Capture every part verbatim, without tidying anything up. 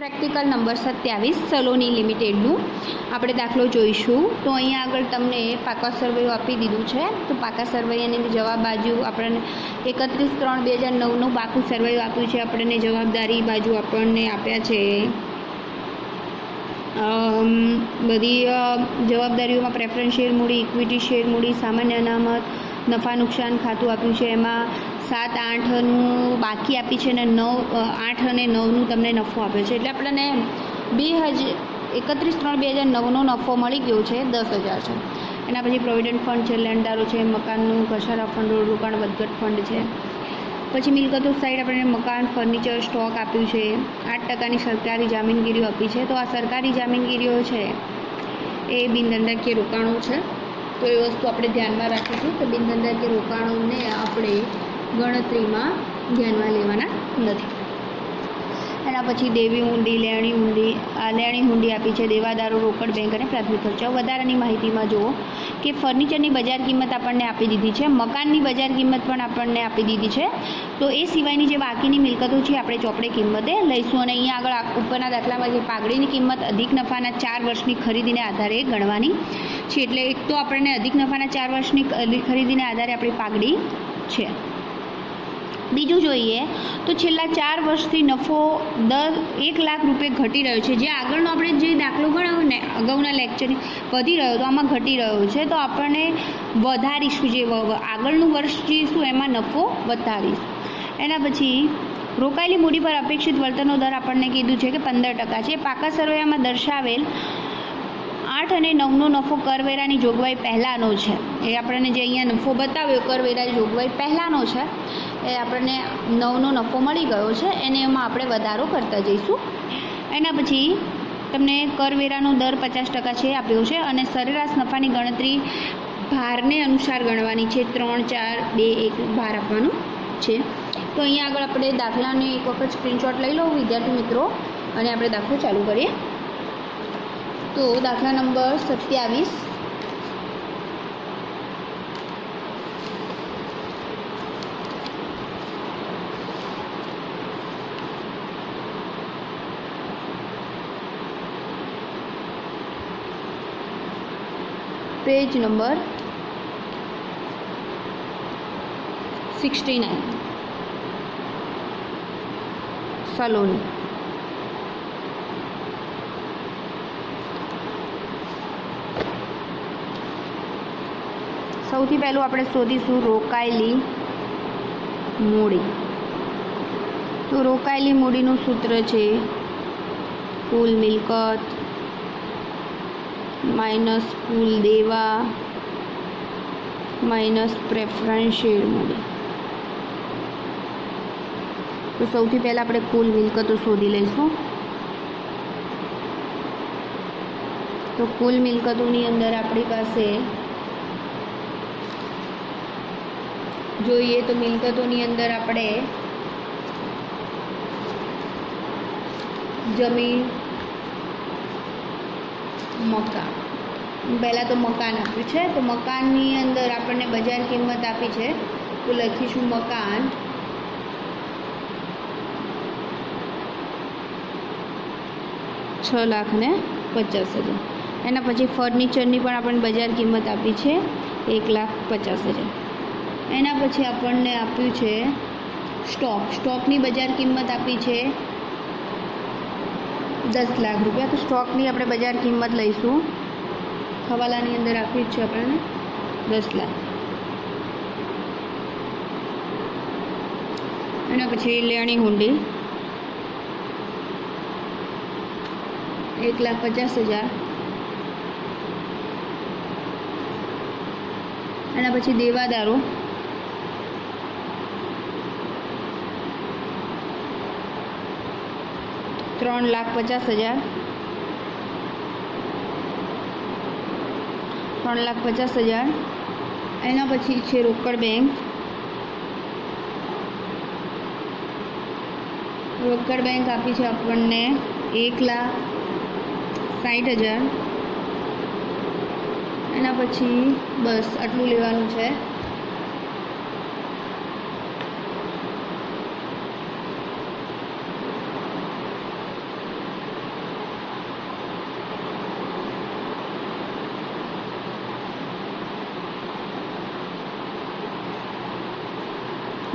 Practical number સત્યાવીસ સલોની લિમિટેડનું આપણે દાખલો જોઈશું. તો અહીંયા આગળ તમને પાકા સર્વેયું આપી દીધું છે. તો પાકા સર્વેયાની જવાબ બાજુ આપણને એકત્રીસ ત્રણ બે હજાર નવનું પાકું સર્વેયું આપ્યું છે. આપણને જવાબદારી બાજુ આપણને આપ્યા છે બધી જવાબદારીઓમાં પ્રેફરન્સ શેર મૂડી, ઇક્વિટી શેર મૂડી, સામાન્ય અનામત, નફા નુકસાન ખાતું આપ્યું છે. એમાં સાત આઠનું બાકી આપી છે અને નવ આઠ અને નવનું તમને નફો આપ્યો છે. એટલે આપણને બે હજાર એકત્રીસ ત્રણ બે હજાર નવનો નફો મળી ગયો છે દસ હજાર છે. એના પછી પ્રોવિડન્ટ ફંડ છે, લેણદારો છે, મકાનનું ઘસારા ફંડ, રોકાણ વધઘટ ફંડ છે. પછી મિલકતો સાઈડ આપણને મકાન, ફર્નિચર, સ્ટોક આપ્યું છે. આઠ ટકાની સરકારી જામીનગીરીઓ આપી છે. તો આ સરકારી જામીનગીરીઓ છે એ બિનધંધાકીય રોકાણો છે. તો એ વસ્તુ આપણે ધ્યાનમાં રાખીશું કે બિનધંધાકીય રોકાણોને આપણે ગણતરીમાં ધ્યાનમાં લેવાના નથી. એના પછી દેવી હુંડી, લેણી હુંડી આ લેણી હુંડી આપી છે. દેવાદારો, રોકડ બેંક અને પ્રાથમિક ખર્ચાઓ. વધારાની માહિતીમાં જુઓ કે ફર્નિચરની બજાર કિંમત આપણને આપી દીધી છે, મકાનની બજાર કિંમત પણ આપણને આપી દીધી છે. તો એ સિવાયની જે બાકીની મિલકતો છે આપણે ચોપડે કિંમતે લઈશું. અને અહીંયા આગળ ઉપરના દાખલામાં જે પાઘડીની કિંમત અધિક નફાના ચાર વર્ષની ખરીદીને આધારે ગણવાની છે. એટલે એક તો આપણને અધિક નફાના ચાર વર્ષની ખરીદીને આધારે આપણી પાઘડી છે. બીજું જોઈએ તો છેલ્લા ચાર વર્ષથી નફો દર એક લાખ રૂપિયા ઘટી રહ્યો છે. જે આગળનો આપણે જે દાખલો ગણાવ્યો ને અગાઉના લેક્ચરની વધી રહ્યો તો આમાં ઘટી રહ્યો છે. તો આપણને વધારીશું, જે આગળનું વર્ષ જે શું એમાં નફો વધારીશું. એના પછી રોકાયેલી મૂડી પર અપેક્ષિત વળતરનો દર આપણને કીધું છે કે પંદર ટકા છે. પાકા સરવૈયામાં દર્શાવેલ આઠ અને નવનો નફો કરવેરાની જોગવાઈ પહેલાંનો છે. એ આપણને જે અહીંયા નફો બતાવ્યો કરવેરાની જોગવાઈ પહેલાંનો છે એ આપણને નવનો નફો મળી ગયો છે. એને એમાં આપણે વધારો કરતા જઈશું. એના પછી તમને કરવેરાનો દર પચાસ ટકા છે આપ્યો છે. અને સરેરાશ નફાની ગણતરી ભારને અનુસાર ગણવાની છે. ત્રણ ચાર બે એક ભાર આપવાનું છે. તો અહીંયા આગળ આપણે દાખલાને એક વખત સ્ક્રીનશોટ લઈ લો વિદ્યાર્થી મિત્રો અને આપણે દાખલો ચાલુ કરીએ. તો દાખલા નંબર સત્યાવીસ page number sixty nine Saloni. સૌથી પહેલું આપણે શોધીશું રોકાયેલી મૂડી. તો રોકાયેલી મૂડીનું સૂત્ર છે કુલ મિલકત માઇનસ કુલ દેવા માઇનસ પ્રેફરન્સ શેર મૂડી. તો સૌથી પહેલાં આપણે કુલ મિલકતો શોધી લઈશું. તો કુલ મિલકતોની અંદર આપણી પાસે જોઈએ તો મિલકતોની અંદર આપણે જમીન, મકાન, પહેલાં તો મકાન આપ્યું છે. તો મકાનની અંદર આપણને બજાર કિંમત આપી છે. તો લખીશું મકાન છ લાખ ને પચાસ હજાર. એના પછી ફર્નિચરની પણ આપણને બજાર કિંમત આપી છે એક લાખ પચાસ હજાર. એના પછી આપણને આપ્યું છે સ્ટોક. સ્ટોકની બજાર કિંમત આપી છે દસ લાખ રૂપિયા. તો સ્ટોકની આપણે બજાર કિંમત લઈશું. હવાલાની અંદર આપ્યું છે આપણને દસ લાખ. એના પછી લેણી હુંડી એક લાખ પચાસ હજાર. એના પછી દેવાદારો ત્રણ લાખ પચાસ હજાર. ત્રણ લાખ પચાસ હજાર. એના પછી છે રોકડ બેંક. રોકડ બેંક આપી છે આપણને એક લાખ સાઠ હજાર. એના પછી બસ આટલું લેવાનું છે.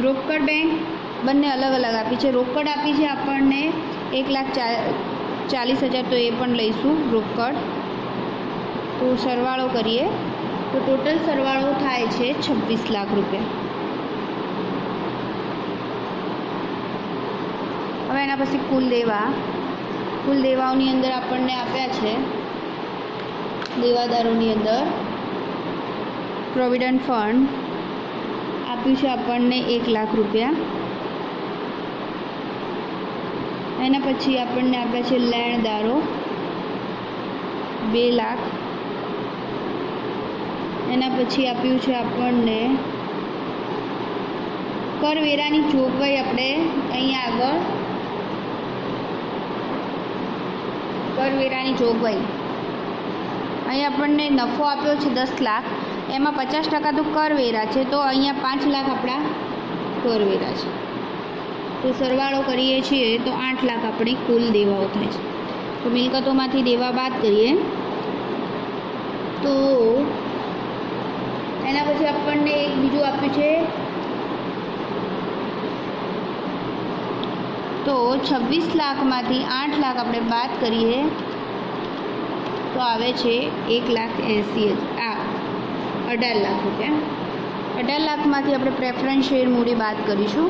રોકડ બેંક બંને અલગ અલગ આપી છે. રોકડ આપી છે આપણને એક લાખ ચાલીસ હજાર, તો એ પણ લઈશું રોકડ. તો સરવાળો કરીએ તો ટોટલ સરવાળો થાય છે છવ્વીસ લાખ રૂપિયા. હવે એના પછી કુલ દેવા કુલ દેવાઓની અંદર આપણને આપ્યા છે, દેવાદારોની અંદર પ્રોવિડન્ટ ફંડ આપ્યું છે આપણને એક લાખ રૂપિયા. એના પછી આપણને આપ્યા છે લેણદારો બે લાખ. એના પછી આપ્યું છે આપણને કરવેરાની જોગવાઈ. આપણે અહીંયા આગળ કરવેરાની જોગવાઈ અહીં આપણને નફો આપ્યો છે દસ લાખ, એમાં પચાસ ટકા તો કરવેરા છે, તો અહીંયા પાંચ લાખ આપણા કરવેરા છે. તો સરવાળો કરીએ છીએ તો આઠ લાખ આપણી કુલ દેવાઓ થાય છે. તો મિલકતોમાંથી દેવા બાદ કરીએ તો એના પછી આપણને એક બીજું આપ્યું છે, તો છવ્વીસ લાખમાંથી આઠ લાખ આપણે બાદ કરીએ તો આવે છે એક લાખ એંસી હજાર આ અઢાર લાખ રૂપિયા. અઢાર લાખમાંથી આપણે પ્રેફરન્સ શેર મૂડી બાદ કરીશું.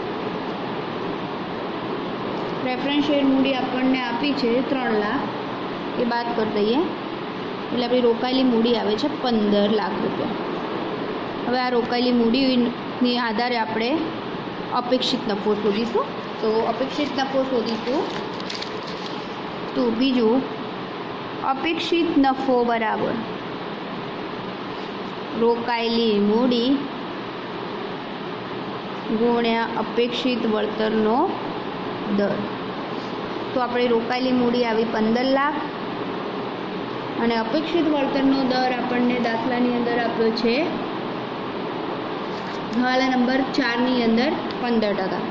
પ્રેફરન્સ શેર મૂડી આપણને આપી છે ત્રણ લાખ, એ બાદ કરી દઈએ એટલે આપણી રોકાયેલી મૂડી આવે છે પંદર લાખ રૂપિયા. હવે આ રોકાયેલી મૂડીની આધારે આપણે અપેક્ષિત નફો શોધીશું. તો અપેક્ષિત નફો શોધીશું તો બીજું અપેક્ષિત નફો બરાબર રોકાયેલી મૂડી ગુણ્યા અપેક્ષિત વળતરનો દર. તો આપણે રોકાયેલી મૂડી આવી પંદર લાખ અને અપેક્ષિત વળતરનો દર આપણને દાખલાની અંદર આપ્યો છે હવાલા નંબર ચારની અંદર પંદર ટકા.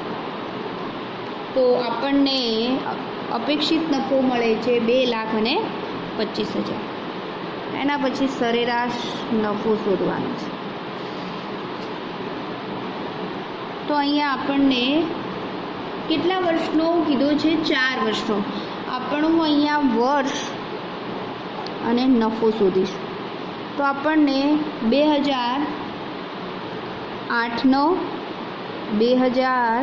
તો આપણને અપેક્ષિત નફો મળે છે બે લાખ અને પચીસ હજાર. એના પછી સરેરાશ નફો શોધવાનો છે. તો અહીંયા આપણને કેટલા વર્ષનો કીધો છે? ચાર વર્ષનો. આપણું અહીંયા વર્ષ અને નફો શોધીશું. તો આપણને બે હજાર આઠનો, બે હજાર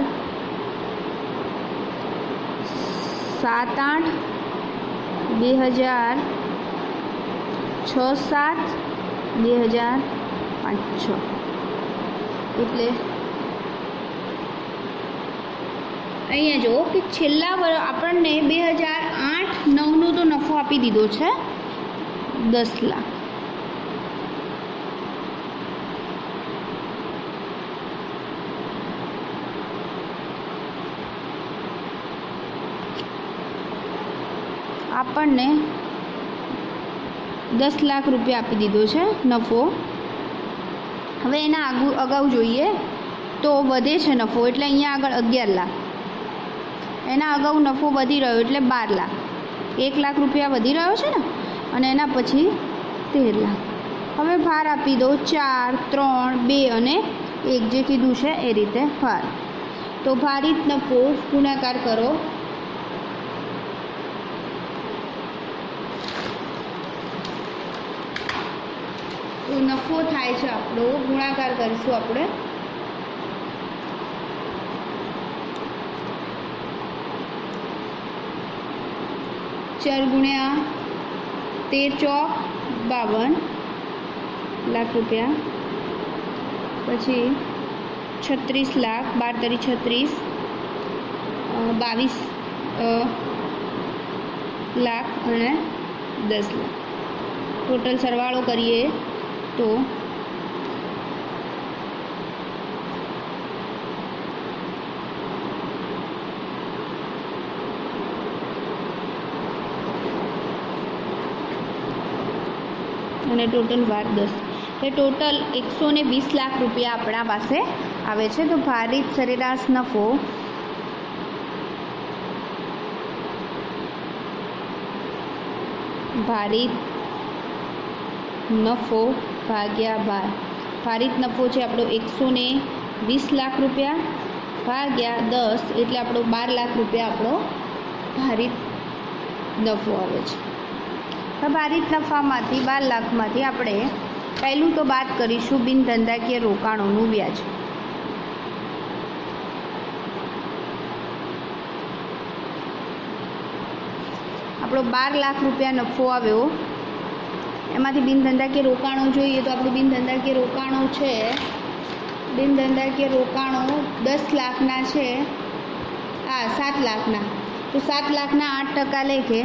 સાત આઠ, બે હજાર છ સાત, બે હજાર પાંચ છ, એટલે અહીંયા જુઓ કે છેલ્લા વર્ષ આપણને બે હજાર આઠ નવનો તો નફો આપી દીધો છે દસ લાખ. આપણને દસ લાખ રૂપિયા આપી દીધો છે નફો. હવે એના આગળ અગાઉ જોઈએ તો વધે છે નફો, એટલે અહીંયા આગળ અગિયાર લાખ. એના અગાઉ નફો વધી રહ્યો એટલે બાર લાખ. એક લાખ રૂપિયા વધી રહ્યો છે ને, અને એના પછી તેર લાખ. હવે ભાર આપી દો ચાર, ત્રણ, બે અને એક, જે કીધું છે એ રીતે ભાર. તો ભારિત નફો ગુણાકાર કરો તો નફો થાય છે આપણો, ગુણાકાર કરીશું આપણે ચાર ગુણ્યા તેર ચોક બાવન લાખ રૂપિયા, પછી છત્રીસ લાખ, બાર તરી છત્રીસ, બાવીસ લાખ અને દસ લાખ. ટોટલ સરવાળો કરીએ તો અને ટોટલ વાર દસ, એ ટોટલ એકસો ને વીસ લાખ રૂપિયા આપણા પાસે આવે છે. તો ભારિત સરેરાશ નફો ભારિત નફો ભાગ્યા ભાર. ભારિત નફો છે આપણો એકસો ને વીસ લાખ રૂપિયા ભાગ્યા દસ એટલે આપણો બાર લાખ રૂપિયા આપણો ભારિત નફો આવે છે. હવે ભારિત નફામાંથી બાર લાખમાંથી આપણે પહેલું તો બાદ કરીશું બિન ધંધાકીય રોકાણોનું વ્યાજ. આપણો બાર લાખ રૂપિયા નફો આવ્યો, એમાંથી બિન ધંધાકીય રોકાણો જોઈએ તો આપણું બિન ધંધાકીય રોકાણો છે, બિન ધંધાકીય રોકાણો દસ લાખના છે, આ સાત લાખના, તો સાત લાખના આઠ ટકા લેખે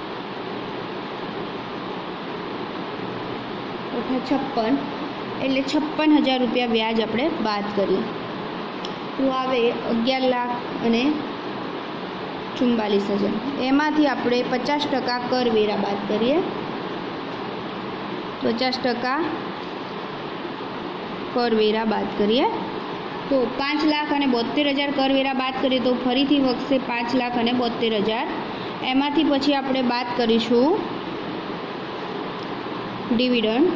છપ્પન એટલે છપ્પન હજાર રૂપિયા વ્યાજ આપણે બાદ કરીએ તો આવે અગિયાર લાખ અને ચુમ્બાલીસ હજાર. એમાંથી આપણે પચાસ ટકા કરવેરા બાદ કરીએ, પચાસ ટકા કરવેરા બાદ કરીએ તો પાંચ લાખ અને બોતેર હજાર કરવેરા બાદ કરીએ તો ફરીથી વધશે પાંચ લાખ અને બોતેર હજાર. એમાંથી પછી આપણે બાદ કરીશું ડિવિડન્ડ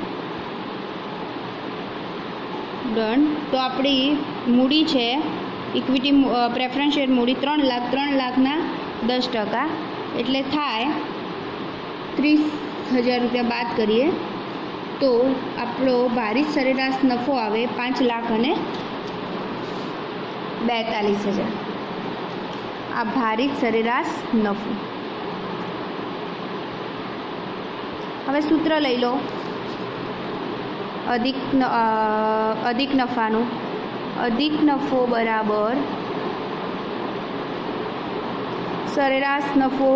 ડન. તો આપણી મૂડી છે ઇક્વિટી પ્રેફરન્સ શેર મૂડી ત્રણ લાખ, ત્રણ લાખના દસ ટકા એટલે થાય ત્રીસ હજાર રૂપિયા બાદ કરીએ તો આપણો ભારિત સરેરાશ નફો આવે પાંચ લાખ અને બેતાલીસ હજાર. આ ભારિત સરેરાશ નફો. હવે સૂત્ર લઈ લો અધિક અધિક નફાનું. અધિક નફો બરાબર સરેરાશ નફો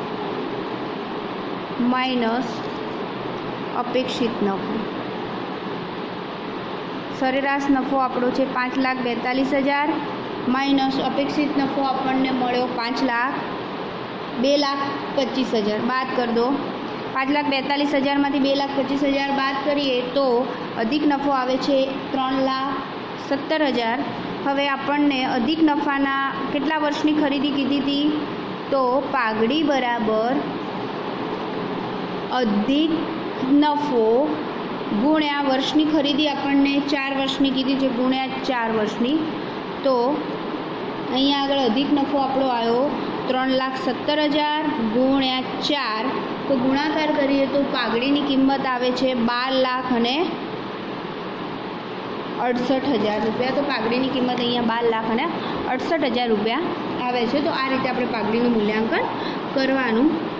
માઇનસ અપેક્ષિત નફો. સરેરાશ નફો આપણો છે પાંચ લાખ બેતાલીસ હજાર માઇનસ અપેક્ષિત નફો આપણને મળ્યો પાંચ લાખ બે લાખ પચીસ હજાર. બાદ કરી દો, પાંચ લાખ બેતાલીસ હજારમાંથી બે લાખ પચીસ હજાર બાદ કરીએ તો અધિક નફો આવે છે ત્રણ લાખ સત્તર હજાર. હવે આપણને અધિક નફાના કેટલા વર્ષની ખરીદી કીધી હતી તો પાઘડી બરાબર અધિક નફો ગુણ્યા વર્ષની ખરીદી આપણને ચાર વર્ષની કીધી છે ગુણ્યા ચાર વર્ષની. તો અહીંયા આગળ અધિક નફો આપણો આવ્યો ત્રણ લાખ સત્તર હજાર ગુણ્યા ચાર, તો ગુણાકાર કરીએ તો પાઘડીની કિંમત આવે છે બાર લાખ અને અડસઠ હજાર રૂપિયા. તો પાઘડીની કિંમત અહીંયા બાર લાખ અને અડસઠ હજાર રૂપિયા આવે છે. તો આ રીતે આપણે પાઘડીનું મૂલ્યાંકન કરવાનું